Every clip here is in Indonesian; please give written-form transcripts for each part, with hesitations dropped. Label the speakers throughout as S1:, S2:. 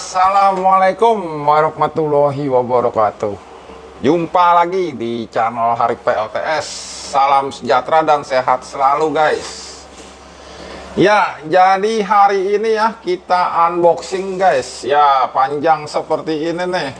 S1: Assalamualaikum warahmatullahi wabarakatuh. Jumpa lagi di channel Harik PLTS. Salam sejahtera dan sehat selalu guys. Ya, jadi hari ini ya kita unboxing guys. Ya, panjang seperti ini nih.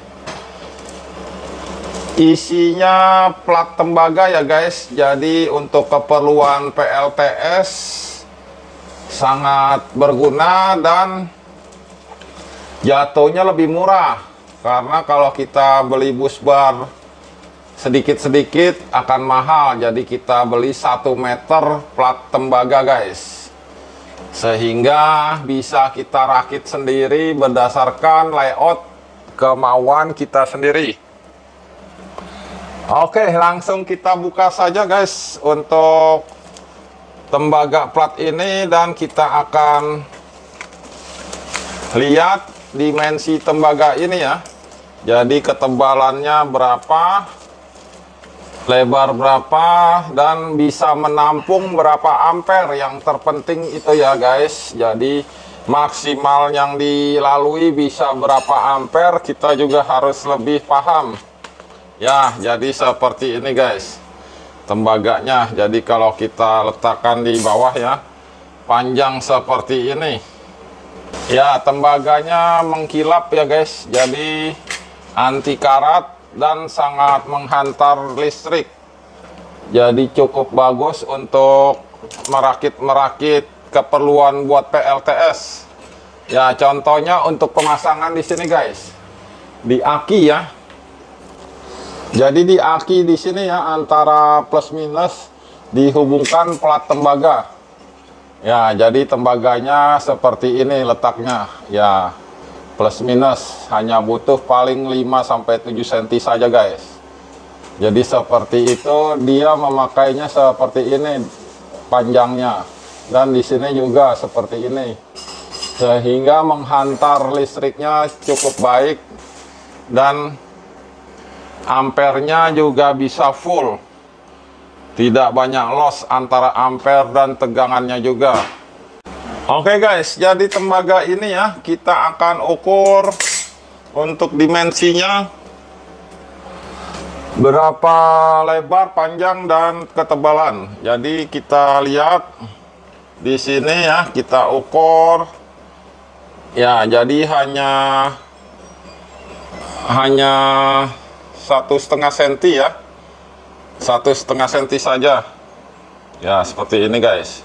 S1: Isinya plat tembaga ya guys. Jadi untuk keperluan PLTS sangat berguna dan jatuhnya lebih murah. Karena kalau kita beli bus bar sedikit-sedikit akan mahal. Jadi kita beli 1 meter plat tembaga guys. Sehingga bisa kita rakit sendiri berdasarkan layout kemauan kita sendiri. Oke, langsung kita buka saja guys untuk tembaga plat ini, dan kita akan lihat dimensi tembaga ini ya. Jadi ketebalannya berapa, lebar berapa, dan bisa menampung berapa ampere. Yang terpenting itu ya guys. Jadi maksimal yang dilalui bisa berapa ampere, kita juga harus lebih paham. Ya, jadi seperti ini guys tembaganya. Jadi kalau kita letakkan di bawah ya, panjang seperti ini. Ya, tembaganya mengkilap ya guys. Jadi anti karat dan sangat menghantar listrik. Jadi cukup bagus untuk merakit keperluan buat PLTS. Ya, contohnya untuk pemasangan di sini guys. Di aki ya. Jadi di aki di sini ya, antara plus minus dihubungkan plat tembaga. Ya, jadi tembaganya seperti ini letaknya. Ya, plus minus hanya butuh paling 5-7 cm saja guys. Jadi seperti itu, dia memakainya seperti ini panjangnya. Dan di sini juga seperti ini. Sehingga menghantar listriknya cukup baik dan ampernya juga bisa full. Tidak banyak loss antara ampere dan tegangannya juga. Oke guys, jadi tembaga ini ya kita akan ukur untuk dimensinya berapa lebar, panjang, dan ketebalan. Jadi kita lihat di sini ya, kita ukur ya. Jadi hanya 1,5 cm ya, 1,5 cm saja ya, seperti ini guys,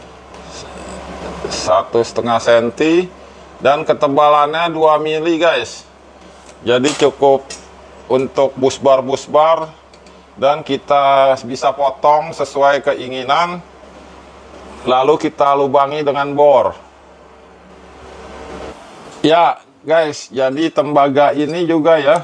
S1: 1,5 cm, dan ketebalannya 2 mili guys. Jadi cukup untuk bus bar, dan kita bisa potong sesuai keinginan, lalu kita lubangi dengan bor ya guys. Jadi tembaga ini juga ya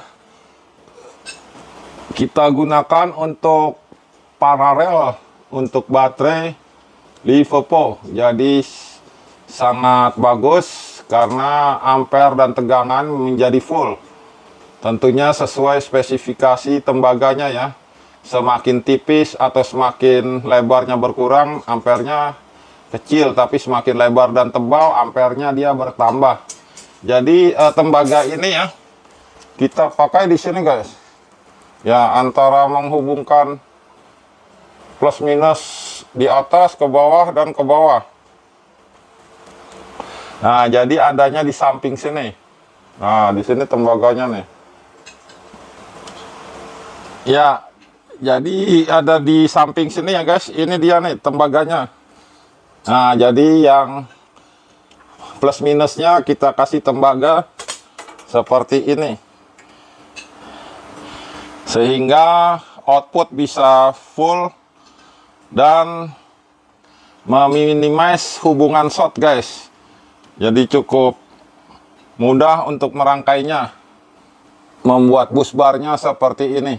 S1: kita gunakan untuk paralel untuk baterai LiFePO. Jadi sangat bagus karena ampere dan tegangan menjadi full. Tentunya sesuai spesifikasi tembaganya ya. Semakin tipis atau semakin lebarnya berkurang, ampernya kecil, tapi semakin lebar dan tebal, ampernya dia bertambah. Jadi tembaga ini ya kita pakai di sini guys. Ya, antara menghubungkan plus minus di atas ke bawah dan ke bawah. Nah, jadi adanya di samping sini. Nah, di sini tembaganya nih. Ya, jadi ada di samping sini ya guys. Ini dia nih tembaganya. Nah, jadi yang plus minusnya kita kasih tembaga seperti ini. Sehingga output bisa full dan meminimais hubungan short guys. Jadi cukup mudah untuk merangkainya, membuat bus barnya seperti ini.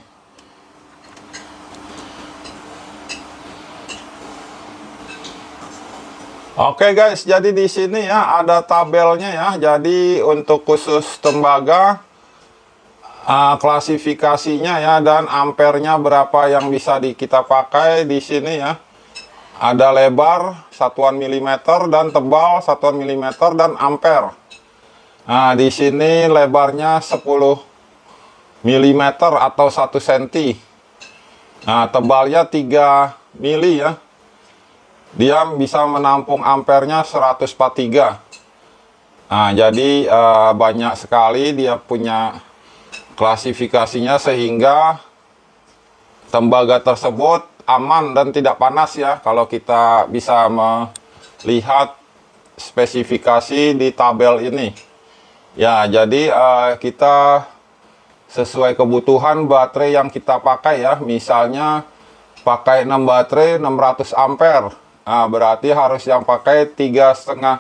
S1: Oke guys, jadi di sini ya ada tabelnya ya. Jadi untuk khusus tembaga, klasifikasinya ya, dan ampernya berapa yang bisa kita pakai di sini ya. Ada lebar satuan milimeter dan tebal satuan milimeter dan ampere. Nah, di sini lebarnya 10 mm atau 1 cm. Nah, tebalnya 3 mili ya. Dia bisa menampung ampernya 143. Nah, jadi banyak sekali dia punya klasifikasinya sehingga tembaga tersebut aman dan tidak panas ya, kalau kita bisa melihat spesifikasi di tabel ini. Ya, jadi kita sesuai kebutuhan baterai yang kita pakai ya. Misalnya pakai 6 baterai 600 ampere. Nah, berarti harus yang pakai 3,5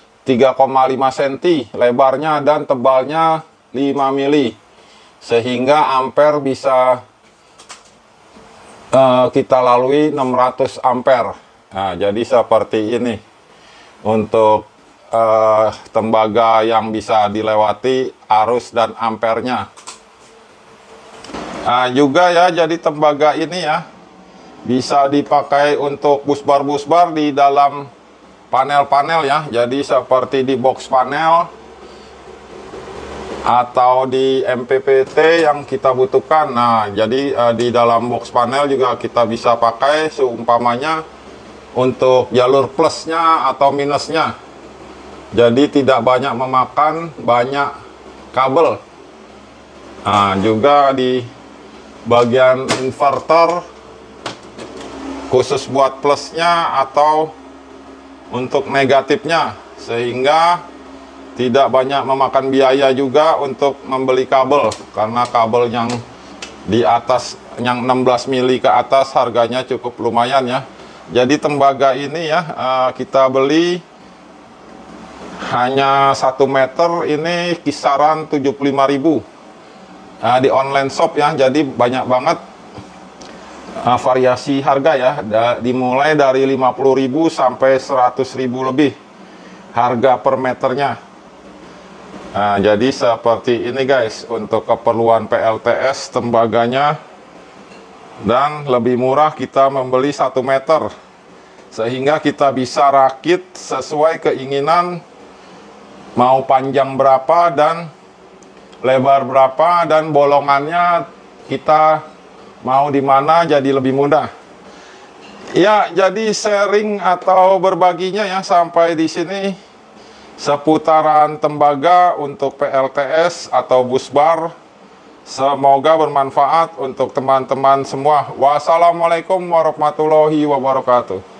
S1: cm lebarnya dan tebalnya 5 mili. Sehingga ampere bisa kita lalui 600 ampere. Nah, jadi seperti ini untuk tembaga yang bisa dilewati arus dan ampernya. Nah, juga ya, jadi tembaga ini ya bisa dipakai untuk busbar-busbar di dalam panel-panel ya. Jadi seperti di box panel atau di MPPT yang kita butuhkan. Nah, jadi di dalam box panel juga kita bisa pakai seumpamanya untuk jalur plusnya atau minusnya. Jadi tidak banyak memakan banyak kabel. Nah, juga di bagian inverter khusus buat plusnya atau untuk negatifnya, sehingga tidak banyak memakan biaya juga untuk membeli kabel, karena kabel yang di atas yang 16 mili ke atas harganya cukup lumayan ya. Jadi tembaga ini ya kita beli hanya 1 meter ini kisaran 75.000 di online shop ya. Jadi banyak banget variasi harga ya, dimulai dari 50.000 sampai 100.000 lebih harga per meternya. Nah, jadi seperti ini guys untuk keperluan PLTS tembaganya, dan lebih murah kita membeli 1 meter sehingga kita bisa rakit sesuai keinginan, mau panjang berapa dan lebar berapa, dan bolongannya kita mau di mana, jadi lebih mudah. Ya, jadi sharing atau berbaginya ya sampai di sini seputaran tembaga untuk PLTS atau busbar. Semoga bermanfaat untuk teman-teman semua. Wassalamualaikum warahmatullahi wabarakatuh.